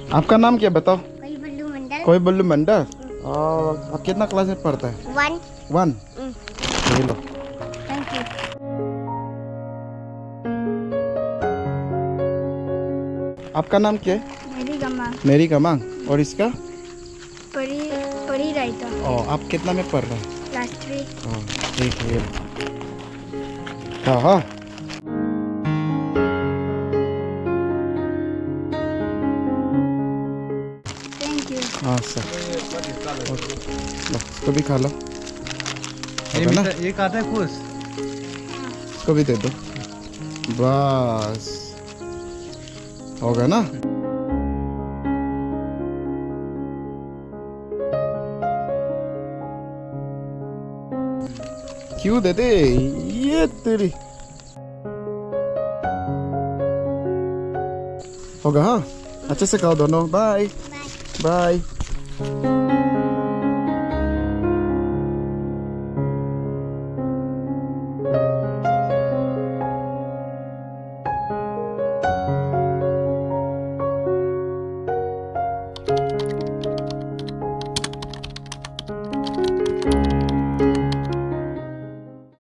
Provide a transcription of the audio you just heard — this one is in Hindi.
आपका नाम क्या बताओ? कोई बल्लू मंडल। कोई बल्लू मंडल। और आप कितना क्लास में पढ़ता है? 1। ये लो। Thank you. आपका नाम क्या है? मेरी गम्मा। मेरी कमांग। और इसका? परी परी रायता। आप कितना में पढ़ रहे हैं? क्लास 3। ठीक है। हाँ हाँ। Thank you. हाँ सर। लो, इसको भी खा लो। होगा ना? ये खाता है खुश। इसको भी दे दो। बस होगा ना? क्यों दे दे ये तेरी। होगा हाँ। अच्छे से खाओ दोनों। Bye bye.